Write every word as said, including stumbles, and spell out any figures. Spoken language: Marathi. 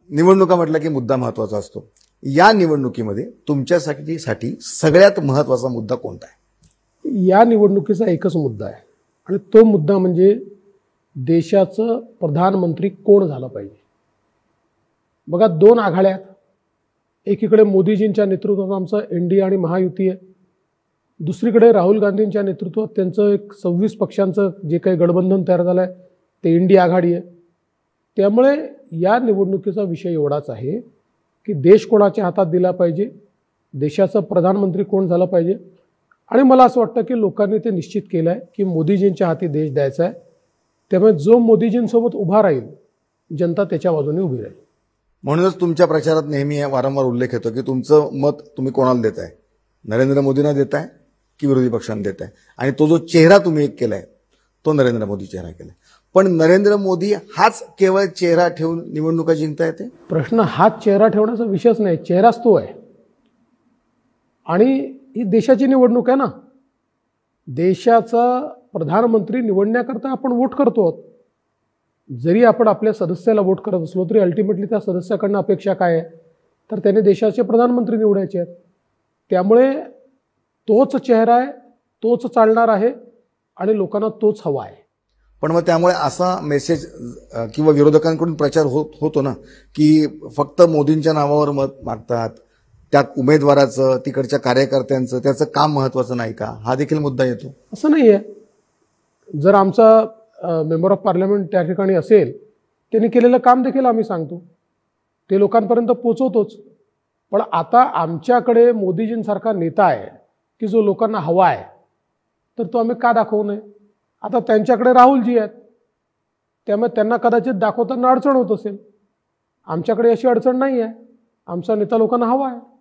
निवडणुका म्हटलं की मुद्दा महत्त्वाचा असतो. या निवडणुकीमध्ये तुमच्यासाठी साठी सगळ्यात महत्त्वाचा मुद्दा कोणता आहे? या निवडणुकीचा एकच मुद्दा आहे आणि तो मुद्दा म्हणजे देशाचं प्रधानमंत्री कोण झालं पाहिजे. बघा, दोन आघाड्या, एकीकडे मोदीजींच्या नेतृत्वात आमचं एनडीए आणि महायुती आहे, दुसरीकडे राहुल गांधींच्या नेतृत्वात त्यांचं एक सव्वीस पक्षांचं जे काही गठबंधन तयार झालं आहे ते इंडी आघाडी आहे. त्यामुळे या निवडणुकीचा विषय एवढाच आहे की देश कोणाच्या हातात दिला पाहिजे, देशाचं प्रधानमंत्री कोण झालं पाहिजे. आणि मला असं वाटतं की लोकांनी ते निश्चित केलं आहे की मोदीजींच्या हाती देश द्यायचा आहे. त्यामुळे जो मोदीजींसोबत उभा राहील, जनता त्याच्या बाजूने उभी राहील. म्हणूनच तुमच्या प्रचारात नेहमी वारंवार उल्लेख येतो की तुमचं मत तुम्ही कोणाला देताय, नरेंद्र मोदींना देताय की विरोधी पक्षांना देताय. आणि तो जो चेहरा तुम्ही एक केलाय तो नरेंद्र मोदी चेहरा केलाय. पण नरेंद्र मोदी हाच केवळ चेहरा ठेवून निवडणुका जिंकता येते? प्रश्न हाच चेहरा ठेवण्याचा विषयच नाही, चेहराच तो आहे. आणि ही देशाची निवडणूक आहे ना, देशाचा प्रधानमंत्री निवडण्याकरता आपण वोट करतो. जरी आपण आपल्या सदस्याला वोट करत असलो तरी अल्टिमेटली त्या सदस्याकडनं अपेक्षा काय आहे, तर त्याने देशाचे प्रधानमंत्री निवडायचे आहेत. त्यामुळे तोच चेहरा आहे, तोच चालणार आहे आणि लोकांना तोच हवा आहे. पण मग त्यामुळे असा मेसेज किंवा विरोधकांकडून प्रचार होत होतो ना की फक्त मोदींच्या नावावर मत मागतात, त्या उमेदवाराचं, तिकडच्या कार्यकर्त्यांचं, त्याचं काम महत्त्वाचं नाही का, हा देखील मुद्दा येतो. असं नाही आहे. जर आमचा मेंबर ऑफ पार्लमेंट त्या ठिकाणी असेल, त्यांनी केलेलं काम देखील आम्ही सांगतो, ते लोकांपर्यंत पोचवतोच. पण आता आमच्याकडे मोदीजींसारखा नेता आहे की जो लोकांना हवा आहे, तर तो आम्ही का दाखवू नये. आता त्यांच्याकडे राहुलजी आहेत, त्यामुळे त्यांना कदाचित दाखवताना अडचण होत असेल. आमच्याकडे अशी अडचण नाही आहे, आमचा नेता लोकांना हवा आहे.